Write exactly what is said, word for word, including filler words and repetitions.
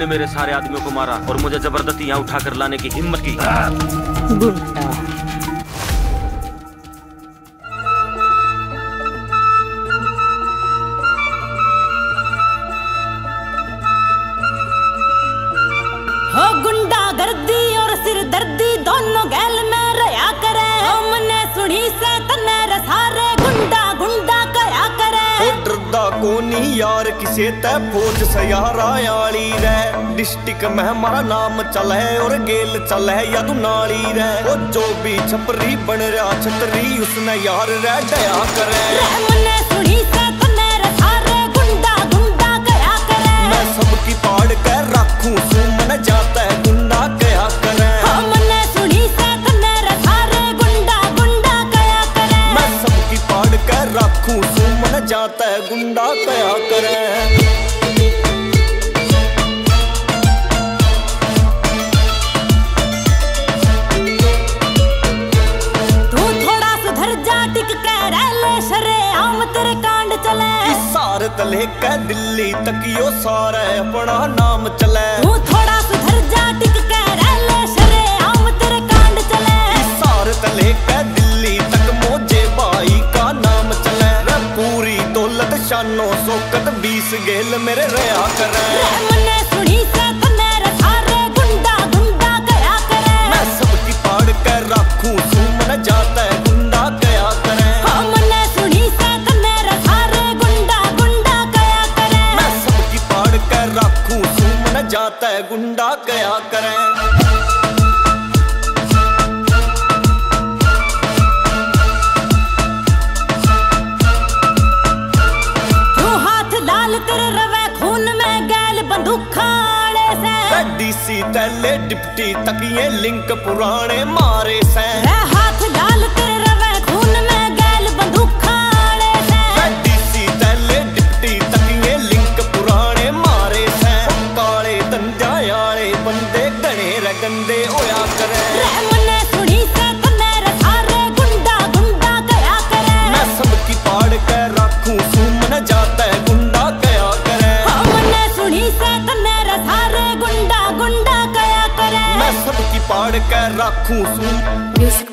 तुमने मेरे सारे आदमियों को मारा और मुझे जबरदस्ती यहाँ उठा कर लाने की हिम्मत की। गुंडा हो गुंडा गर्दी और सिर दर्दी दोनों गैल में रहा करे। हमने सुनी से तने सारे गुंडा गुंडा कया करे। ओ डरदा कोनी यार किसे ते फौज सयारा याली रे। डिस्ट्रिक्ट में हमारा नाम चल है और गेल चल है या तू नाली रे। ओ जो भी छपरी बन रहा छतरी उसने यार रे दया करे। हमने सुनी से तने सारे गुंडा गुंडा कया करे। मैं सबकी पाड़ कर रखूं सू मन जाता है गुंडा कया करे। हमने सुनी से तने सारे गुंडा गुंडा कया करे। मैं सबकी पाड़ कर रखूं सू मन जाता है गुंडा कया करे। तले के दिल्ली तक यो सारा अपना नाम चले। तू थोड़ा सुधर जा टिक के रह ले शरे आम तेरे कांड चले। सारे तले के दिल्ली तक मोजे भाई का नाम चले। रे पूरी दौलत शानो शौकत बीस गेल मेरे रहा करे। हमने सुनी से तने सारे गुंडा गुंडा कया करे। मैं सबकी पाड़ कर रखूं सू मन जाता है गुंडा कया करे। हमने सुनी से तने सारे गुंडा गुंडा कया करे। मैं सबकी पाड़ कर रखूं सू मन जाता है गुंडा कया करे। डीसी तले डिप्टी तक ये लिंक पुराने मारे से। हाथ लाल तेरे रवे खून में गैल बंदूक खाने से। डीसी तले डिप्टी तक ये लिंक पुराने मारे से। काले धंधा यारे बंदे गणे रे गंदे होया करे। हमने सुनी से तने सारे गुंडा गुंडा कया करे। मैं सबकी पाड़ कर रखूं सू मन जाता है गुंडा कया करे। हमने सुनी से तने सारे गुंडा गुंडा कया करे। मैं सबकी पाड़ कर रखूं सू।